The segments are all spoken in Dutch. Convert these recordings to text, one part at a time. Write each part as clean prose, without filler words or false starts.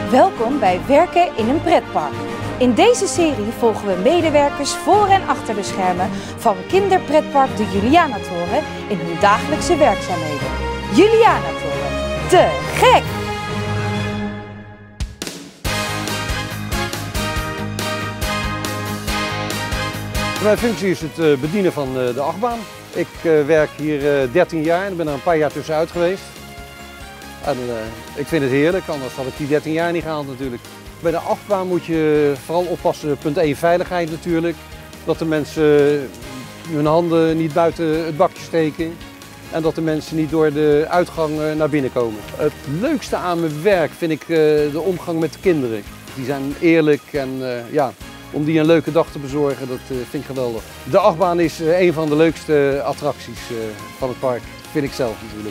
Welkom bij Werken in een pretpark. In deze serie volgen we medewerkers voor en achter de schermen van kinderpretpark de Julianatoren in hun dagelijkse werkzaamheden. Julianatoren, te gek! Mijn functie is het bedienen van de achtbaan. Ik werk hier 13 jaar en ben er een paar jaar tussenuit geweest. En, ik vind het heerlijk, anders had ik die 13 jaar niet gehaald natuurlijk. Bij de achtbaan moet je vooral oppassen, punt 1, veiligheid natuurlijk. Dat de mensen hun handen niet buiten het bakje steken. En dat de mensen niet door de uitgang naar binnen komen. Het leukste aan mijn werk vind ik de omgang met de kinderen. Die zijn eerlijk en ja, om die een leuke dag te bezorgen, dat vind ik geweldig. De achtbaan is een van de leukste attracties van het park, vind ik zelf natuurlijk.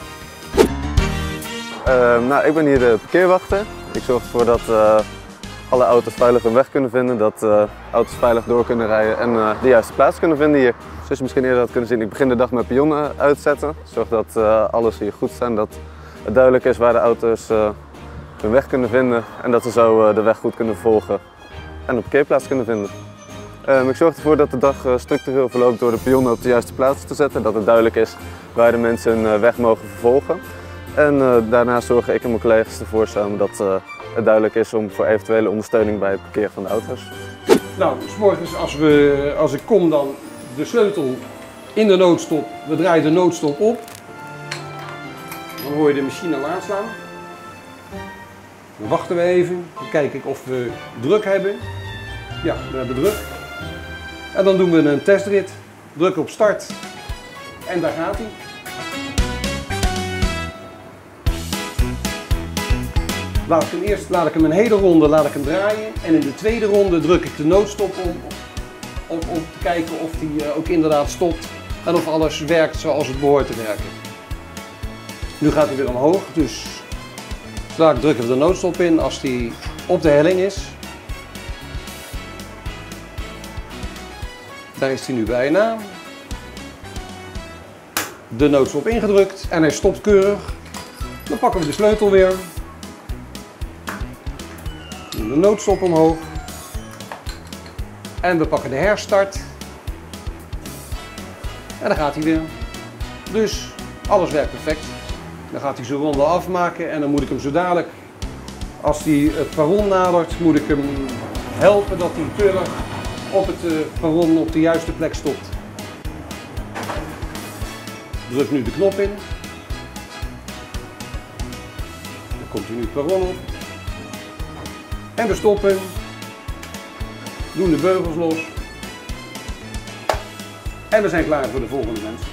Ik ben hier de parkeerwachter. Ik zorg ervoor dat alle auto's veilig hun weg kunnen vinden, dat auto's veilig door kunnen rijden en de juiste plaats kunnen vinden hier. Zoals je misschien eerder had kunnen zien, ik begin de dag met pionnen uitzetten. Zorg dat alles hier goed staat, dat het duidelijk is waar de auto's hun weg kunnen vinden en dat ze zo de weg goed kunnen volgen en een parkeerplaats kunnen vinden. Ik zorg ervoor dat de dag structureel verloopt door de pionnen op de juiste plaats te zetten, dat het duidelijk is waar de mensen hun weg mogen vervolgen. En daarna zorgen ik en mijn collega's ervoor samen dat het duidelijk is voor eventuele ondersteuning bij het parkeren van de auto's. Nou, 's morgens als ik kom dan de sleutel in de noodstop, we draaien de noodstop op. Dan hoor je de machine al aanslaan. Dan wachten we even, dan kijk ik of we druk hebben. Ja, we hebben druk. En dan doen we een testrit, drukken op start en daar gaat hij. Laat ik hem een hele ronde draaien en in de tweede ronde druk ik de noodstop om te kijken of die ook inderdaad stopt en of alles werkt zoals het behoort te werken. Nu gaat hij weer omhoog, dus straks drukken we de noodstop in als die op de helling is. Daar is hij nu bijna. De noodstop ingedrukt en hij stopt keurig. Dan pakken we de sleutel weer. De noodstop omhoog en we pakken de herstart en dan gaat hij weer. Dus alles werkt perfect. Dan gaat hij zijn ronde afmaken en dan moet ik hem zo dadelijk, als hij het perron nadert, moet ik hem helpen dat hij keurig op het perron op de juiste plek stopt. Druk nu de knop in. Dan komt hij nu het perron op. En we stoppen, doen de beugels los en we zijn klaar voor de volgende mensen.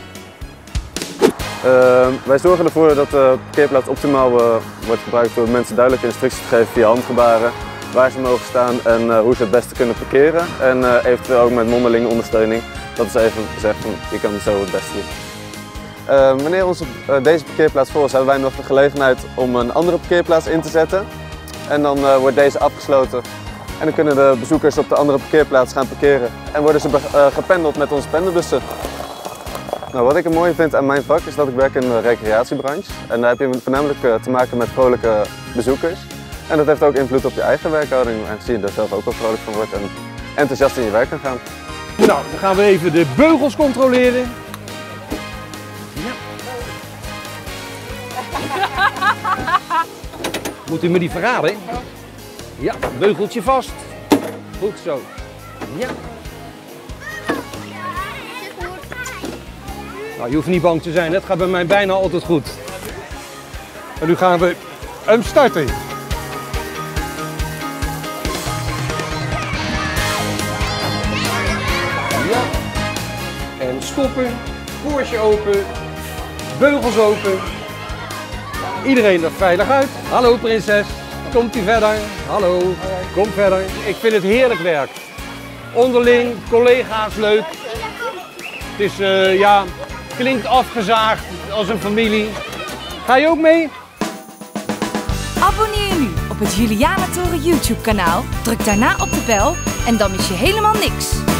Wij zorgen ervoor dat de parkeerplaats optimaal wordt gebruikt door mensen duidelijke instructies te geven via handgebaren, waar ze mogen staan en hoe ze het beste kunnen parkeren en eventueel ook met mondelinge ondersteuning. Dat is even gezegd, je kan het zo het beste doen. Wanneer deze parkeerplaats vol is, hebben wij nog de gelegenheid om een andere parkeerplaats in te zetten. En dan wordt deze afgesloten en dan kunnen de bezoekers op de andere parkeerplaats gaan parkeren en worden ze gependeld met onze pendelbussen. Nou, wat ik er mooi vind aan mijn vak is dat ik werk in de recreatiebranche en daar heb je voornamelijk te maken met vrolijke bezoekers. En dat heeft ook invloed op je eigen werkhouding, aangezien je er zelf ook wel vrolijk van wordt en enthousiast in je werk kan gaan. Nou, dan gaan we even de beugels controleren. Ja. Moet u me die verraden? Ja, beugeltje vast. Goed zo. Ja. Nou, je hoeft niet bang te zijn, het gaat bij mij bijna altijd goed. En nu gaan we hem starten. Ja. En stoppen, poortje open, beugels open. Iedereen er veilig uit. Hallo prinses, komt u verder? Hallo, kom verder. Ik vind het heerlijk werk. Onderling, collega's leuk. Het is, ja, klinkt afgezaagd als een familie. Ga je ook mee? Abonneer je nu op het Julianatoren YouTube kanaal, druk daarna op de bel en dan mis je helemaal niks.